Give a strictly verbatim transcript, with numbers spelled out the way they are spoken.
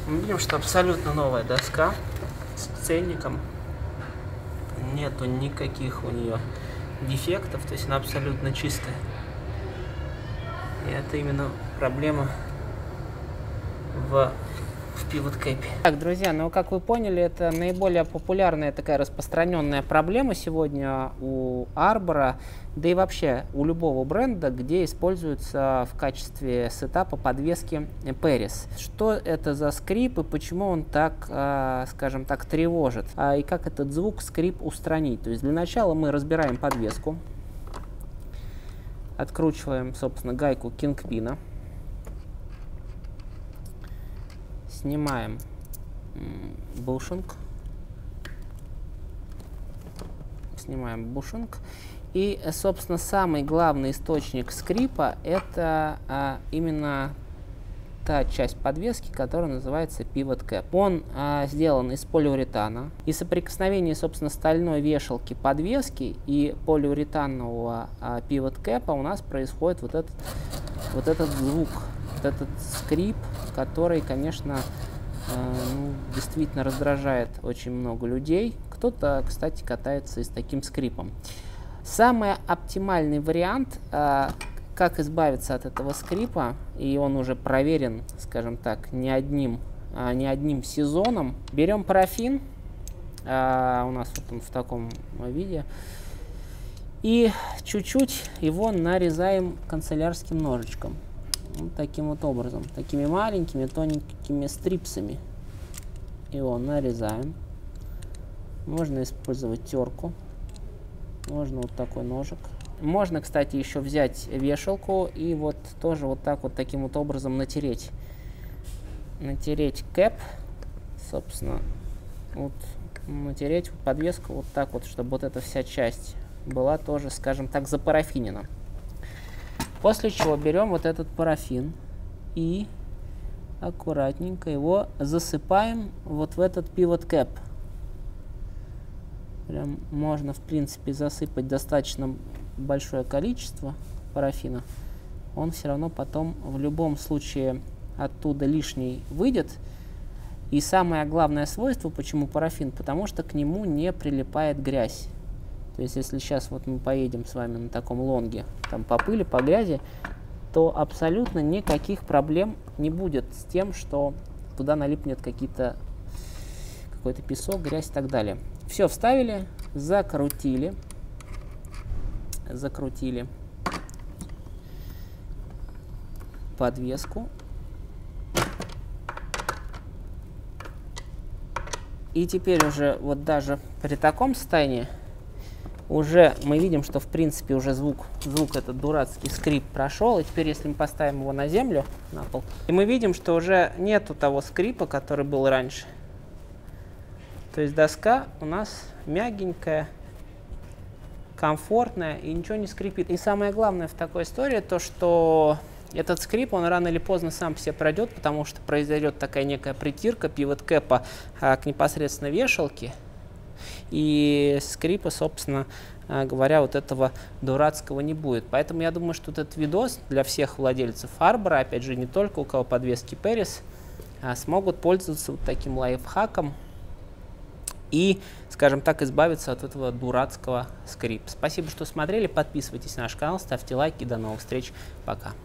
Мы видим, что абсолютно новая доска с ценником. Нету никаких у нее дефектов, то есть она абсолютно чистая. И это именно проблема в, в Pivot Cap. Так, друзья, ну как вы поняли, это наиболее популярная такая распространенная проблема сегодня у Arbor, да и вообще у любого бренда, где используется в качестве сетапа подвески Paris. Что это за скрип и почему он так, э, скажем так, тревожит? А, и как этот звук скрип устранить? То есть для начала мы разбираем подвеску, откручиваем, собственно, гайку кингпина, снимаем бушинг, снимаем бушинг. И, собственно, самый главный источник скрипа — это а, именно та часть подвески, которая называется Pivot Cap. Он а, сделан из полиуретана. И соприкосновение, собственно, стальной вешалки подвески и полиуретанового а, Pivot Cap у нас происходит вот этот, вот этот звук, вот этот скрип, который, конечно, а, ну, действительно раздражает очень много людей. Кто-то, кстати, катается и с таким скрипом. Самый оптимальный вариант, э, как избавиться от этого скрипа, и он уже проверен, скажем так, не одним, э, не одним сезоном. Берем парафин, э, у нас вот он в таком виде, и чуть-чуть его нарезаем канцелярским ножичком. Вот таким вот образом, такими маленькими тоненькими стрипсами. Его нарезаем. Можно использовать терку. Можно вот такой ножик. Можно, кстати, еще взять вешалку и вот тоже вот так вот таким вот образом натереть. Натереть кэп, собственно, вот натереть подвеску вот так вот, чтобы вот эта вся часть была тоже, скажем так, запарафинена. После чего берем вот этот парафин и аккуратненько его засыпаем вот в этот Pivot Cap. Прям можно, в принципе, засыпать достаточно большое количество парафина. Он все равно потом в любом случае оттуда лишний выйдет. И самое главное свойство, почему парафин, потому что к нему не прилипает грязь. То есть, если сейчас вот мы поедем с вами на таком лонге, там по пыли, по грязи, то абсолютно никаких проблем не будет с тем, что туда налипнет какие-то какой-то песок, грязь и так далее. Все вставили, закрутили, закрутили подвеску. И теперь уже вот даже при таком состоянии уже мы видим, что в принципе уже звук, звук этот дурацкий скрип прошел. И теперь, если мы поставим его на землю, на пол, и мы видим, что уже нету того скрипа, который был раньше. То есть доска у нас мягенькая, комфортная и ничего не скрипит. И самое главное в такой истории то, что этот скрип, он рано или поздно сам по себе пройдет, потому что произойдет такая некая притирка Pivot Cap а, к непосредственно вешалке. И скрипа, собственно говоря, вот этого дурацкого не будет. Поэтому я думаю, что этот видос для всех владельцев Arbor, опять же, не только у кого подвески Paris, а, смогут пользоваться вот таким лайфхаком и, скажем так, избавиться от этого дурацкого скрипа. Спасибо, что смотрели. Подписывайтесь на наш канал, ставьте лайки. До новых встреч. Пока.